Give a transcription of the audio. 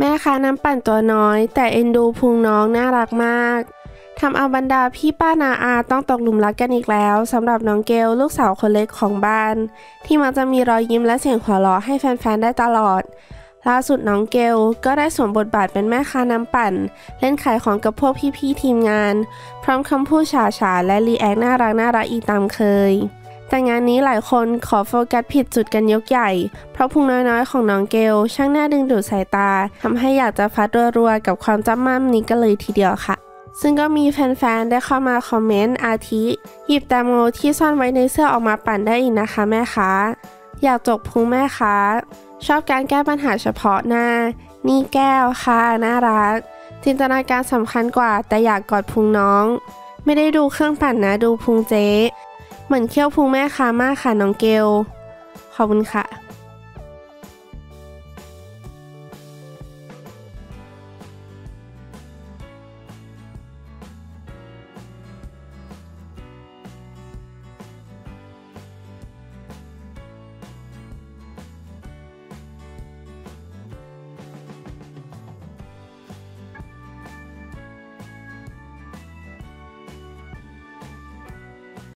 แม่ค้าน้ำปั่นตัวน้อยแต่เอ็นดูพุงน้องน่ารักมากทำเอาบรรดาพี่ป้านาอาต้องตกหลุมรักกันอีกแล้วสำหรับน้องเกลลูกสาวคนเล็กของบ้านที่มักจะมีรอยยิ้มและเสียงหัวเราะให้แฟนๆได้ตลอดล่าสุดน้องเกลก็ได้สวมบทบาทเป็นแม่ค้าน้ำปั่นเล่นขายของกับพวกพี่ๆทีมงานพร้อมคำพูดฉาๆและรีแอคน่ารักอีกตามเคยแต่งานนี้หลายคนขอโฟกัสผิดจุดกันยกใหญ่เพราะพุงน้อยๆของน้องเกลช่างน่าดึงดูดสายตาทำให้อยากจะฟัดรัวๆกับความจ้ำม่ำนี้กันเลยทีเดียวค่ะซึ่งก็มีแฟนๆได้เข้ามาคอมเมนต์อาทิหยิบแตงโมที่ซ่อนไว้ในเสื้อออกมาปั่นได้อีกนะคะแม่ค้าอยากจกพุงแม่ค้าชอบการแก้ปัญหาเฉพาะหน้านี่แก้วค่ะน่ารักจินตนาการสำคัญกว่าแต่อยากกอดพุงน้องไม่ได้ดูเครื่องปั่นนะดูพุงเจ๊เหมือนเคี้ยวพุงแม่ค้ามากค่ะน้องเกลขอบคุณค่ะ